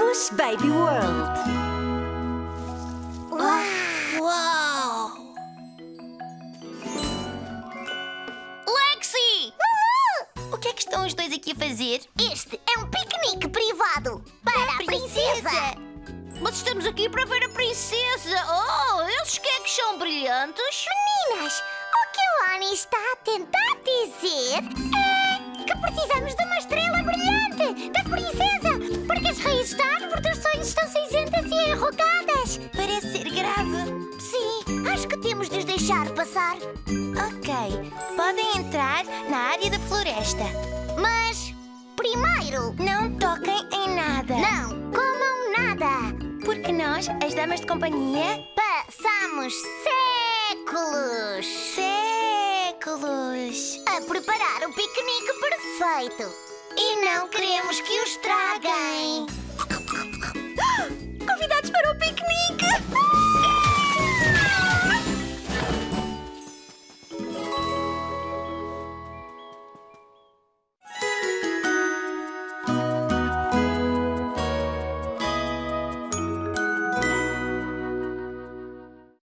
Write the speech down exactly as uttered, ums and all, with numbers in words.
Bruce Baby World. Uau! Uau! Lexi! Uhul! O que é que estão os dois aqui a fazer? Este é um piquenique privado para a princesa. Mas estamos aqui para ver a princesa. Oh, esses queques são brilhantes. Meninas, o que o Oni está a tentar dizer é que precisamos de uma estrela brilhante da princesa, porque as raízes da árvore dos sonhos estão cinzentas e enrugadas. Parece ser grave. Sim, acho que temos de os deixar passar. Ok, podem entrar na área da floresta. Mas, primeiro, Não toquem em nada. não comam nada. Porque nós, as damas de companhia, Passamos séculos séculos. a preparar o piquenique perfeito. E não queremos que o estraguem.